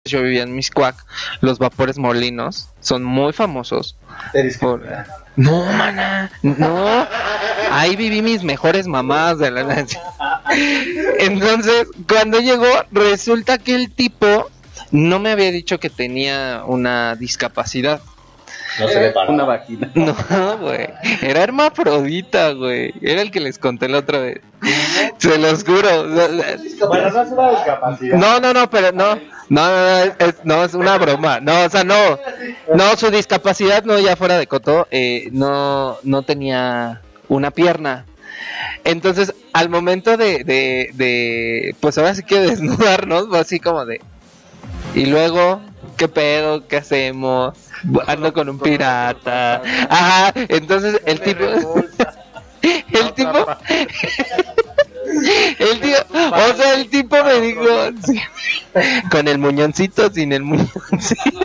yo vivía en Mixcoac, los vapores molinos son muy famosos. Por... No, mana, no. Ahí viví mis mejores mamadas de la noche. Entonces, cuando llegó, resulta que el tipo no me había dicho que tenía una discapacidad. No se le paró una vagina. No, güey. Era hermafrodita, güey. Era el que les conté la otra vez. Se los juro. Bueno, no es una discapacidad. No, pero no. No, es una broma. No, o sea, no. No, su discapacidad, no, ya fuera de coto, no tenía una pierna. Entonces, al momento de pues ahora sí que desnudarnos, fue así como de... Y luego, ¿qué pedo? ¿Qué hacemos? Ando con un pirata. Ajá, entonces el tipo... O sea, el tipo me dijo... Sí, con el muñoncito, sin el muñoncito.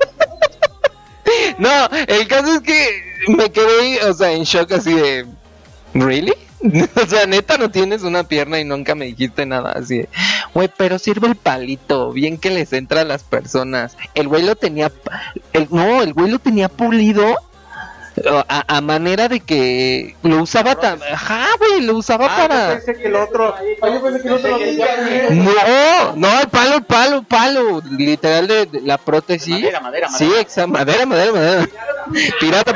No, el caso es que me quedé, o sea, en shock así de... ¿Really? O sea, neta, no tienes una pierna y nunca me dijiste nada así de, güey, pero sirve el palito, bien que les entra a las personas. El güey lo tenía, el güey lo tenía pulido a manera de que lo usaba ajá, güey, lo usaba para... Yo pensé que el otro lo tenía. No, el palo, literal de la prótesis. Madera. Sí, madera. Pirata.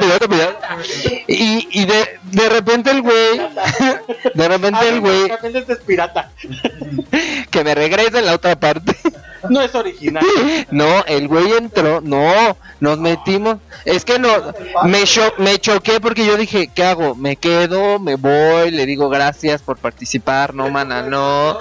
Y de repente el güey, De repente este es pirata. que me regrese en la otra parte. No es original. No, el güey entró, no, nos metimos, es que no, me choqué porque yo dije, ¿qué hago? ¿Me quedo? ¿Me voy? Le digo gracias por participar, no, mana, no.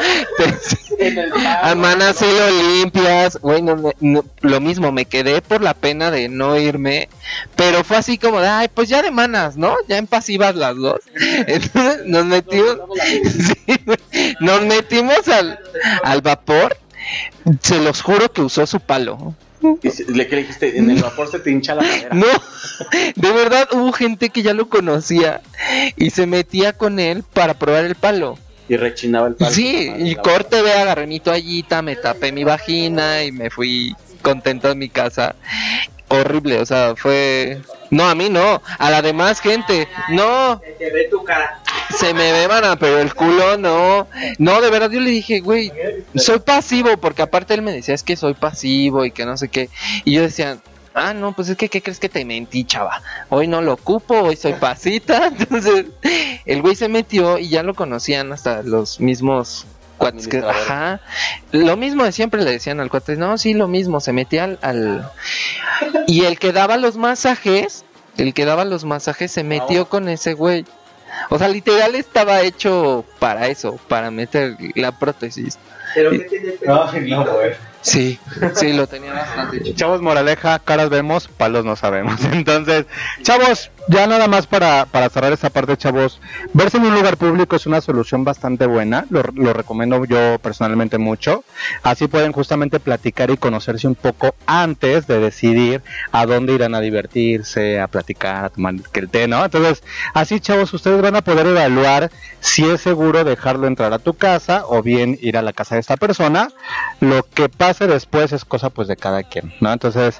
Mana, sí lo limpias, güey, no, lo mismo, me quedé por la pena de no irme, pero fue así como de, ay, pues ya de manas, ¿no? Ya en pasivas las dos. Entonces nos metimos, sí, nos metimos al vapor. Se los juro que usó su palo. ¿Qué le dijiste? En el vapor se te hincha la madera. No, de verdad hubo gente que ya lo conocía y se metía con él para probar el palo. Y rechinaba el palo. Sí, y corte, ve, agarré mi toallita, me tapé mi vagina y me fui contento a mi casa. Horrible, o sea, fue... No, a mí no, a la demás gente. No. Se ve tu cara. Se me ve, mana, pero el culo no. No, de verdad yo le dije, güey, soy pasivo, porque aparte él me decía, es que soy pasivo y que no sé qué. Y yo decía, no, pues es que, ¿qué crees que te mentí, chava? Hoy no lo ocupo, hoy soy pasita. Entonces, el güey se metió y ya lo conocían hasta los mismos cuates que, ajá, lo mismo de siempre le decían al cuate, no, sí, lo mismo, se metía al... Y el que daba los masajes se metió con ese güey. O sea, literal estaba hecho para eso, para meter la prótesis. Pero ¿qué tiene No, güey. Sí, lo tenía bastante hecho. Chavos, moraleja, caras vemos, palos no sabemos. Entonces, chavos, ya nada más para cerrar esta parte, chavos, verse en un lugar público es una solución bastante buena, lo recomiendo yo personalmente mucho. Así pueden justamente platicar y conocerse un poco antes de decidir a dónde irán a divertirse, a platicar, a tomar el té, ¿no? Entonces, así, chavos, ustedes van a poder evaluar si es seguro dejarlo entrar a tu casa o bien ir a la casa de esta persona. Lo que pase después es cosa pues de cada quien, ¿no? Entonces,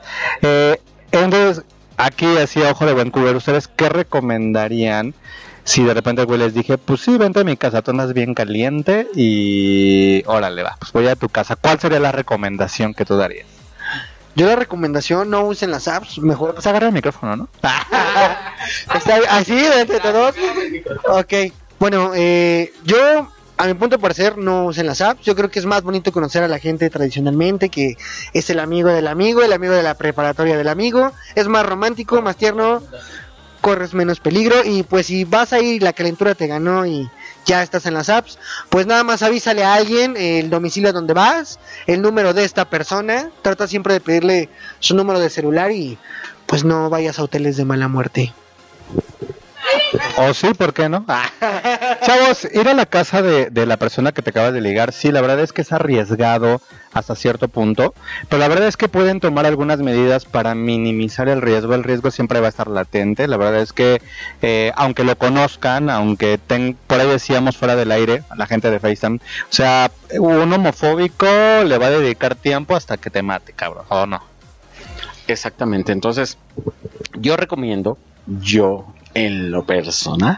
aquí así a ojo de buen cubero, ¿ustedes qué recomendarían si de repente el güey les dije, pues sí, vente a mi casa, tú andas bien caliente y órale, va, pues voy a tu casa? ¿Cuál sería la recomendación que tú darías? Yo la recomendación, no usen las apps, mejor Pues agarra el micrófono, ¿no? está así entre todos. Ok, bueno, yo a mi punto de parecer no usen las apps. Yo creo que es más bonito conocer a la gente tradicionalmente, que es el amigo del amigo, el amigo de la preparatoria del amigo. Es más romántico, más tierno, corres menos peligro. Y pues si vas a ir, la calentura te ganó y ya estás en las apps, pues nada más avísale a alguien el domicilio a donde vas, el número de esta persona. Trata siempre de pedirle su número de celular y pues no vayas a hoteles de mala muerte. O sí, ¿por qué no? Chavos, ir a la casa de la persona que te acabas de ligar, sí, la verdad es que es arriesgado hasta cierto punto, pero la verdad es que pueden tomar algunas medidas para minimizar el riesgo. El riesgo siempre va a estar latente. La verdad es que aunque lo conozcan, aunque por ahí decíamos fuera del aire a la gente de FaceTime, o sea, un homofóbico le va a dedicar tiempo hasta que te mate, cabrón, ¿o no? Exactamente, entonces yo recomiendo, yo en lo personal,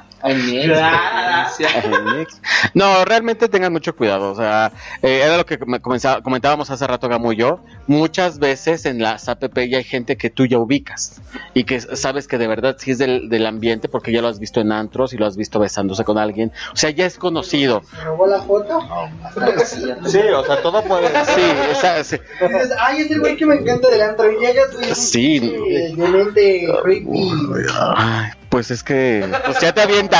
no, realmente tengan mucho cuidado, o sea, era lo que comentábamos hace rato Gamu y yo. Muchas veces en las app ya hay gente que tú ya ubicas y que sabes que de verdad sí es del ambiente porque ya lo has visto en antros y lo has visto besándose con alguien, o sea, ya es conocido. ¿Se robó la foto? Sí, o sea, todo puede... Sí. Dices, ay, es el güey que me encanta del antro y llegas y Sí. de mente creepy. Ay, pues es que pues ya te avientas.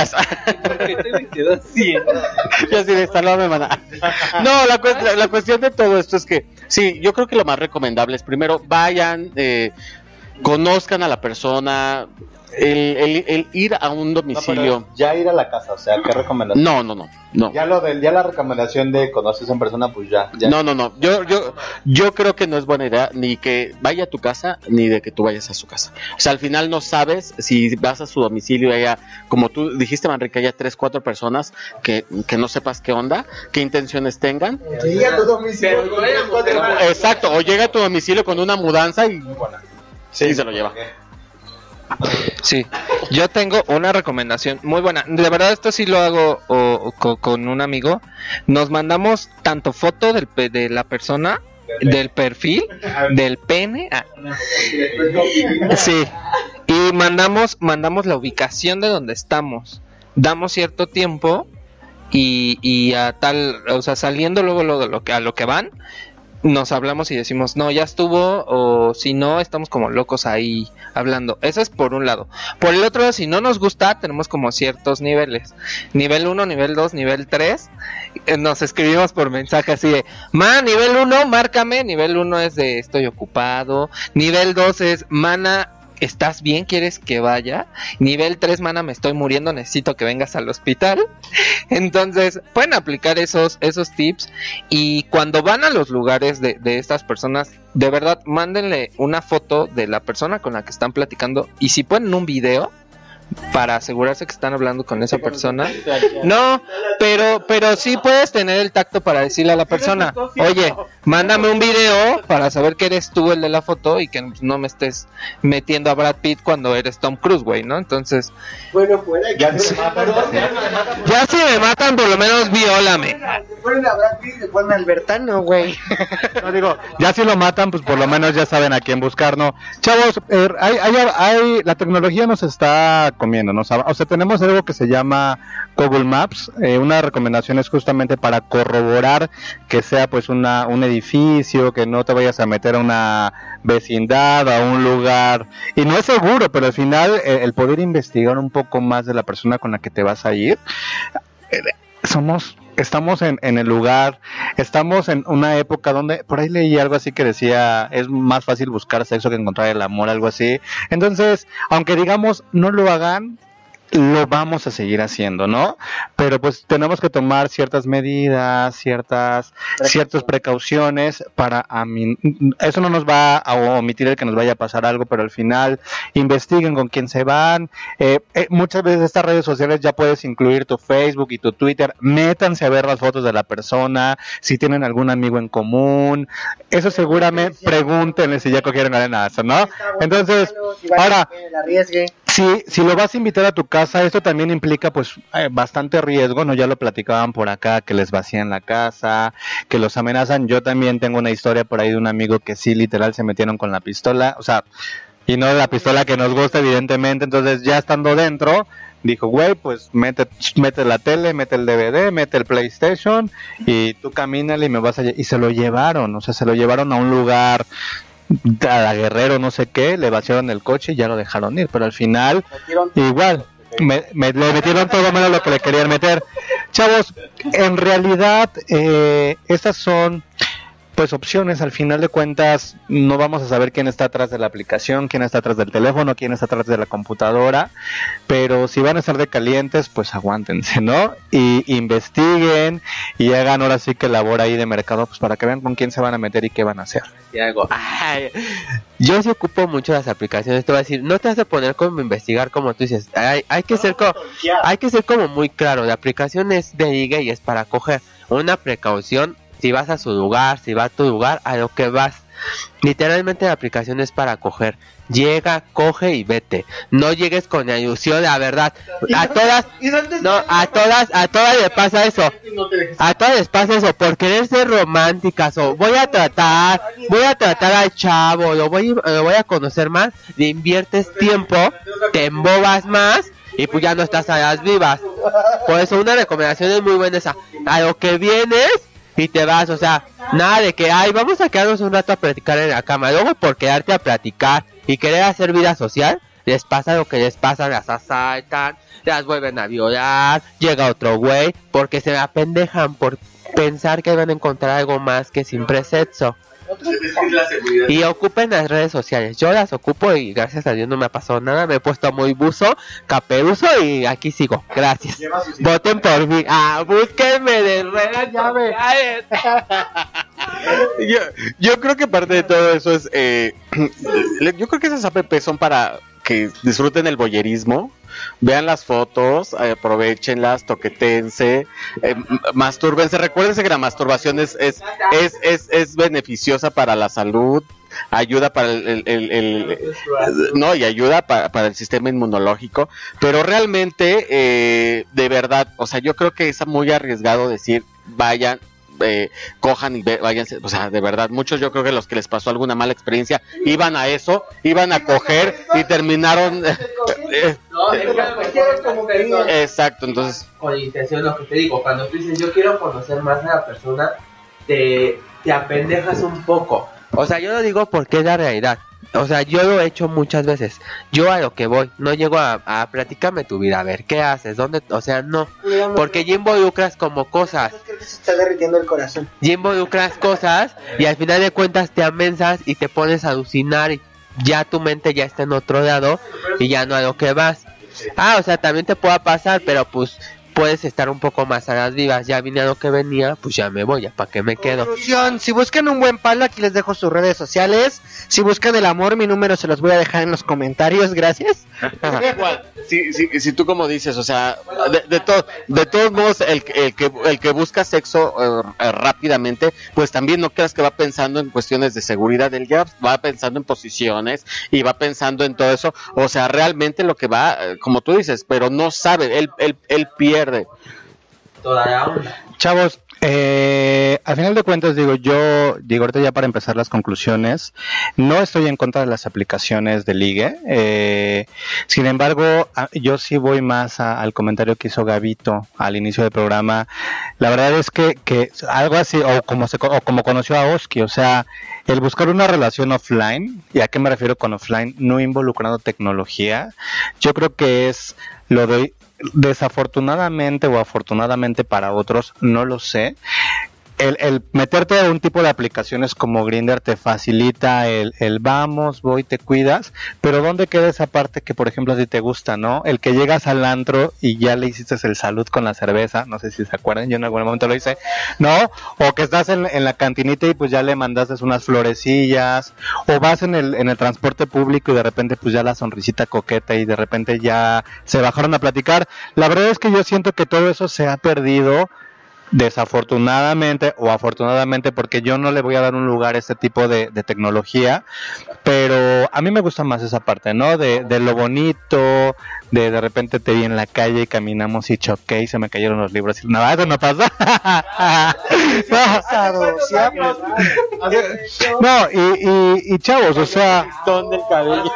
Yo así de salón, mana. No, la cuestión de todo esto es que sí, yo creo que lo más recomendable es primero vayan, conozcan a la persona, el ir a un domicilio. No, ya ir a la casa, o sea, ¿qué recomendación? No. Ya la recomendación de conoces en persona, pues ya. No. Yo creo que no es buena idea ni que vaya a tu casa ni de que tú vayas a su casa. O sea, al final no sabes si vas a su domicilio y haya, como tú dijiste, Manrique, haya 3-4 personas que no sepas qué onda, qué intenciones tengan. Llega a tu domicilio. Exacto, o llega a tu domicilio con una mudanza y se lo lleva. Sí, yo tengo una recomendación muy buena. De verdad, esto sí lo hago con un amigo. Nos mandamos tanto foto de la persona, del perfil, del pene. Sí, y mandamos la ubicación de donde estamos. Damos cierto tiempo y a tal, o sea, saliendo luego a lo que van, nos hablamos y decimos, no, ya estuvo, o si no, estamos como locos ahí hablando. Eso es por un lado. Por el otro, si no nos gusta, tenemos como ciertos niveles. Nivel 1, nivel 2, nivel 3. Nos escribimos por mensaje así de, nivel 1, márcame. Nivel 1 es de, estoy ocupado. Nivel 2 es, mana, ¿estás bien? ¿Quieres que vaya? Nivel 3, mana, me estoy muriendo, necesito que vengas al hospital. Entonces, pueden aplicar esos tips. Y cuando van a los lugares de estas personas, de verdad, mándenle una foto de la persona con la que están platicando. Y si pueden un video, para asegurarse que están hablando con esa persona. No, pero sí puedes tener el tacto para decirle a la persona, oye, mándame un video para saber que eres tú el de la foto y que no me estés metiendo a Brad Pitt cuando eres Tom Cruise, güey, ¿no? Entonces, Bueno, fuera. ya si me matan, por lo menos viólame. Se ponen a Brad Pitt y se ponen a Albertano, güey. No digo, ya si lo matan, pues por lo menos ya saben a quién buscar, ¿no? Chavos, la tecnología nos está comiendo, ¿no? O sea, tenemos algo que se llama Google Maps. Una recomendación es justamente para corroborar que sea pues un edificio, que no te vayas a meter a una vecindad, a un lugar, y no es seguro, pero al final el poder investigar un poco más de la persona con la que te vas a ir, estamos en el lugar, estamos en una época donde, por ahí leí algo así que decía, es más fácil buscar sexo que encontrar el amor, algo así. Entonces, aunque digamos no lo hagan, lo vamos a seguir haciendo, ¿no? Pero pues tenemos que tomar ciertas medidas, ciertas precauciones para eso no nos va a omitir el que nos vaya a pasar algo, pero al final investiguen con quién se van. Muchas veces estas redes sociales ya puedes incluir tu Facebook y tu Twitter, métanse a ver las fotos de la persona, si tienen algún amigo en común, eso seguramente pregúntenle si ya cogieron arenazo, ¿no? Entonces, ahora, si lo vas a invitar a tu casa, esto también implica pues bastante riesgo, ¿no? Ya lo platicaban por acá, que les vacían la casa, que los amenazan. Yo también tengo una historia por ahí de un amigo que sí, literal, se metieron con la pistola, o sea, y no la pistola que nos gusta, evidentemente. Entonces, ya estando dentro, dijo, güey, pues mete la tele, mete el DVD, mete el PlayStation, y tú camínale y me vas a... Y se lo llevaron, o sea, se lo llevaron a un lugar... a Guerrero, no sé qué, le vaciaron el coche y ya lo dejaron ir, pero al final igual le metieron todo menos lo que le querían meter. Chavos, en realidad estas son pues opciones. Al final de cuentas no vamos a saber quién está atrás de la aplicación, quién está atrás del teléfono, quién está atrás de la computadora, pero si van a estar de calientes, pues aguántense, ¿no? Y investiguen y hagan ahora sí que labor ahí de mercado, pues para que vean con quién se van a meter y qué van a hacer. Y algo, ay, yo sí ocupo mucho las aplicaciones. Te voy a decir, no te vas a poner como investigar, como tú dices. Hay que ser como muy claro. La aplicación es de ligue y es para coger. Una precaución, si vas a su lugar, si va a tu lugar, a lo que vas. Literalmente la aplicación es para coger. Llega, coge y vete. No llegues con la ilusión, la verdad. A todas les pasa eso. A todas les pasa eso por querer ser románticas o voy a tratar al chavo, lo voy a conocer más, le inviertes tiempo, te embobas más y pues ya no estás a las vivas. Por eso una recomendación es muy buena esa. A lo que vienes y te vas, o sea, nada de que, ay, vamos a quedarnos un rato a platicar en la cama. Luego por quedarte a platicar y querer hacer vida social, les pasa lo que les pasa, las asaltan, las vuelven a violar, llega otro güey, porque se apendejan por pensar que van a encontrar algo más que simple sexo. Y ocupen las redes sociales. Yo las ocupo y gracias a Dios no me ha pasado nada. Me he puesto muy buzo, caperuso y aquí sigo. Gracias. Voten por mí. Búsquenme de redes sociales. Yo creo que parte de todo eso es yo creo que esas apps son para que disfruten el voyerismo, vean las fotos, aprovechenlas, toquetense, mastúrbense. Recuérdense que la masturbación es beneficiosa para la salud, ayuda para y ayuda para el sistema inmunológico, pero realmente de verdad, o sea, yo creo que es muy arriesgado decir vayan, cojan y váyanse, o sea, de verdad, muchos yo creo que los que les pasó alguna mala experiencia iban a eso, iban a coger y terminaron exacto, entonces con intención, lo que te digo, cuando tú dices yo quiero conocer más a la persona, te apendejas un poco. O sea, yo lo digo porque es la realidad. O sea, yo lo he hecho muchas veces. Yo a lo que voy, no llego a platícame tu vida, a ver, ¿qué haces? ¿Dónde? O sea, no. Porque ya involucras como cosas. Creo que se está derritiendo el corazón. Ya involucras cosas y al final de cuentas te amensas y te pones a alucinar y ya tu mente ya está en otro lado y ya no a lo que vas. O sea, también te pueda pasar, pero pues puedes estar un poco más a las vivas. Ya vine a lo que venía, pues ya me voy, ya para qué me quedo. Conclusión, si buscan un buen palo, aquí les dejo sus redes sociales. Si buscan el amor, mi número se los voy a dejar en los comentarios, gracias. Igual, si tú como dices, o sea, de todos modos, el que busca sexo rápidamente, pues también no creas que va pensando en cuestiones de seguridad, él ya va pensando en posiciones y va pensando en todo eso, o sea, realmente lo que va, como tú dices, pero no sabe, él pierde. Toda la onda. Chavos, al final de cuentas digo ahorita ya para empezar las conclusiones, no estoy en contra de las aplicaciones de ligue, sin embargo yo sí voy más al comentario que hizo Gabito al inicio del programa. La verdad es que algo así, o como conoció a Oski, o sea, el buscar una relación offline, ¿y a qué me refiero con offline? No involucrando tecnología, yo creo que es lo de desafortunadamente o afortunadamente para otros, no lo sé, el meterte a un tipo de aplicaciones como Grindr te facilita el vamos, voy, te cuidas, pero ¿dónde queda esa parte que por ejemplo si te gusta, ¿no? El que llegas al antro y ya le hiciste el salud con la cerveza, no sé si se acuerdan, yo en algún momento lo hice, ¿no? O que estás en la cantinita y pues ya le mandaste unas florecillas, o vas en el transporte público y de repente pues ya la sonrisita coqueta y de repente ya se bajaron a platicar. La verdad es que yo siento que todo eso se ha perdido, desafortunadamente o afortunadamente, porque yo no le voy a dar un lugar a este tipo de tecnología, pero a mí me gusta más esa parte, ¿no? De lo bonito, de repente te vi en la calle y caminamos y choqué y se me cayeron los libros y nada, eso no pasa. No, y chavos, o sea, ¿dónde el cabello?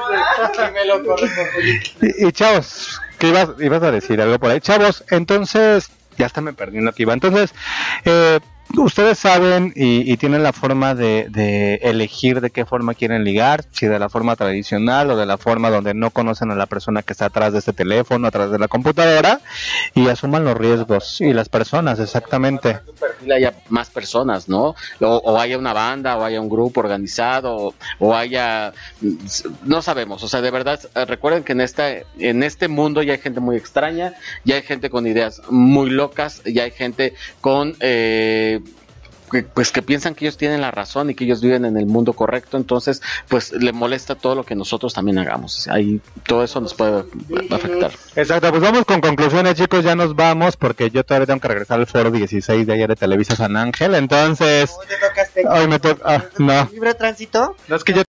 y chavos, ¿qué ibas a decir? Algo por ahí, chavos, entonces ya hasta me perdí en lo que iba. Entonces, ustedes saben y tienen la forma de elegir de qué forma quieren ligar, si de la forma tradicional o de la forma donde no conocen a la persona que está atrás de este teléfono, atrás de la computadora, y asuman los riesgos y las personas, exactamente. Haya más personas, ¿no? O haya una banda, o haya un grupo organizado, o haya, no sabemos, o sea, de verdad, recuerden que en este mundo ya hay gente muy extraña, ya hay gente con ideas muy locas, ya hay gente con pues que piensan que ellos tienen la razón y que ellos viven en el mundo correcto, entonces pues le molesta todo lo que nosotros también hagamos. Ahí todo eso nos puede afectar. Exacto, pues vamos con conclusiones, chicos, ya nos vamos porque yo todavía tengo que regresar al foro 16 de ayer de Televisa San Ángel, entonces ¿Cómo te tocaste? hoy me toca, no, ¿Libre tránsito? no es que yo